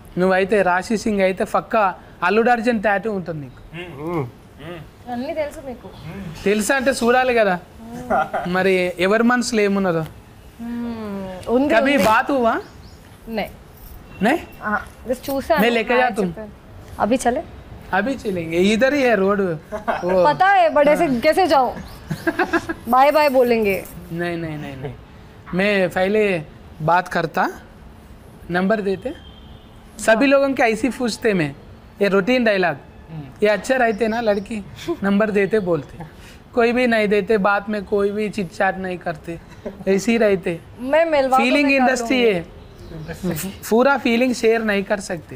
నువ్వైతే రాశి సింగ్ అయితే పక్కా అల్లుడు అర్జున్ టాటూ ఉంటుంది నీకు. అన్నీ తెలుసు మీకు. తెలుసా అంటే చూడాలి కదా మరి ఎవరి మనసులో ఏమున్నదో. ఉంది कभी बात हुआ नहीं नहीं बस चूसा मैं लेके जा तुम अभी चले अभी चलेंगे इधर ही है रोड पता है बट ऐसे कैसे जाओ बाय बाय बोलेंगे नहीं नहीं नहीं नहीं मैं पहले बात करता नंबर देते सभी लोगों के ऐसी पूछते मैं ये रूटीन डायलॉग ये अच्छा रहते ना लड़की नंबर देते बोलते कोई भी नहीं देते बात में कोई भी चिट चाट नहीं करते ऐसे ही रहते मैं मिलवा फीलिंग इंडस्ट्री है पूरा फीलिंग शेयर नहीं कर सकते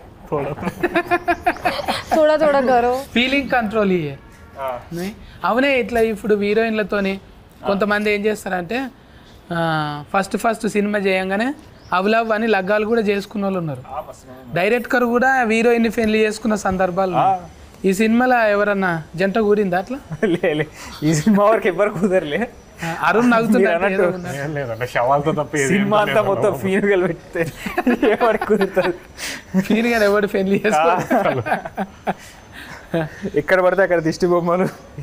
थोड़ा थोड़ा करो ఫీలింగ్ కంట్రోల్ ఇయ్యే అవునే ఇట్లా ఇప్పుడు హీరోయిన్లతోని కొంతమంది ఏం చేస్తారంటే ఫస్ట్ సినిమా చేయంగానే అవలవ్ అని లగ్గాలు కూడా చేసుకున్న వాళ్ళు ఉన్నారు. డైరెక్టర్ కూడా హీరోయిన్ పెళ్లి చేసుకున్న సందర్భాలు ఈ సినిమాలో ఎవరన్నా జంట కూరిందా అట్లా? ఈ సినిమా వరకు ఎవరు కుదరలే. అరుణ్ శవాలతో తప్ప సినిమా అంతా మొత్తం ఫీనుగలు పెడితే కుదురుతుంది. ఫీనుగా ఎవడు పెళ్లి చేసుకోవాలి ఎక్కడ పడితే అక్కడ దిష్టి బొమ్మలు.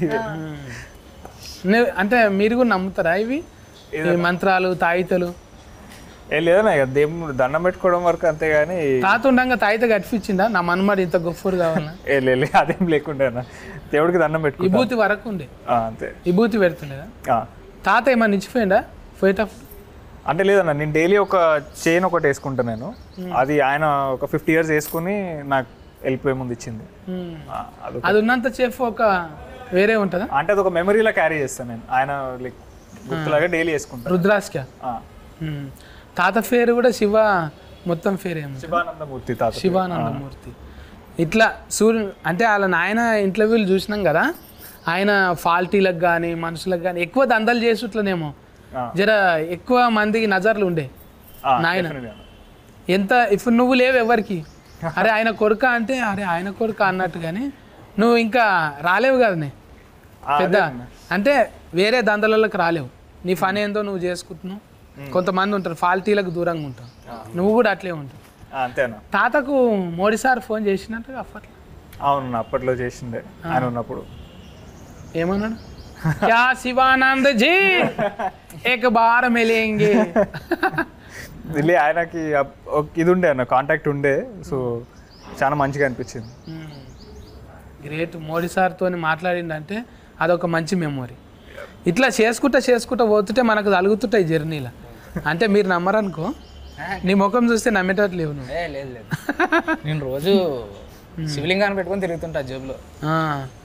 అంటే మీరు కూడా నమ్ముతారా ఇవి మంత్రాలు తాయితలు? లేదన్నా ఇక దేవుడు దండం పెట్టుకోవడం వరకు అంతేగాని. తాత ఉండగా తాయిత కట్టించిందా నా మనమాడు ఇంత గొప్పడు కావాలన్నా? అదేం లేకుండా దేవుడికి దండం పెట్టుకో. విభూతి వరకు ఉండే అంతే విభూతి పెడుతుండేదా? తాత ఏమన్నా ఇచ్చిపోయిందా పోయేటప్పుడు? అంటే లేదన్నా నేను డైలీ ఒక చైన్ ఒకటి వేసుకుంటాను నేను. అది ఆయన ఒక 50 years వేసుకుని నాకు వెళ్ళిపోయే ముందు ఇచ్చింది. అది ఉన్నంత సేపు ఒక వేరే ఉంటుందా? అంటే అది ఒక మెమరీలా క్యారీ చేస్తాను నేను. ఆయన లైక్ గుర్తులాగా డైలీ వేసుకుంటాను. రుద్రాస్క తాత పేరు కూడా శివ మొత్తం పేరు ఏమో శివానందమూర్తి. తాత శివానందమూర్తి. ఇట్లా అంటే వాళ్ళ నాయన ఇంటర్వ్యూలు చూసినాం కదా, ఆయన ఫాల్టీలకు కానీ మనుషులకు కానీ ఎక్కువ దందలు చేసుట్లనేమో జర ఎక్కువ మందికి నజర్లు ఉండే నాయన. ఎంత ఇప్పుడు నువ్వు లేవు ఎవరికి అరే ఆయన కొడుక అంటే అరే ఆయన కొడుక అన్నట్టు, కానీ నువ్వు ఇంకా రాలేవు కదా పెద్ద అంటే వేరే దందలలోకి రాలేవు. నీ పని ఏందో నువ్వు చేసుకుంటున్నావు. కొంతమంది ఉంటారు ఫాల్టీలకు దూరంగా ఉంటావు, నువ్వు కూడా అట్లే ఉంటావు. అంతేనా? తాతకు మోడీ సార్ ఫోన్ చేసినట్టుగా అప్పట్లో? అవును అప్పట్లో చేసిండే ఆయన ఉన్నప్పుడు. ఏమన్నాడు? క్యా శివానంద్ జీ ఏక బార్ మిలేంగే. ఆయనకి ఇది ఉండే అన్న కాంటాక్ట్ ఉండే, సో చాలా మంచిగా అనిపించింది. గ్రేట్. మోడీ సార్తో మాట్లాడిందంటే అదొక మంచి మెమొరీ. ఇట్లా చేసుకుంటా పోతుంటే మనకు తలుగుతుంటాయి జర్నీలో. అంటే మీరు నమ్మరనుకో, నీ ముఖం చూస్తే నమ్మేటట్లు లేవు నువ్వు. లేదు నేను రోజు శివలింగాన్ని పెట్టుకొని తిరుగుతుంటా జేబులో.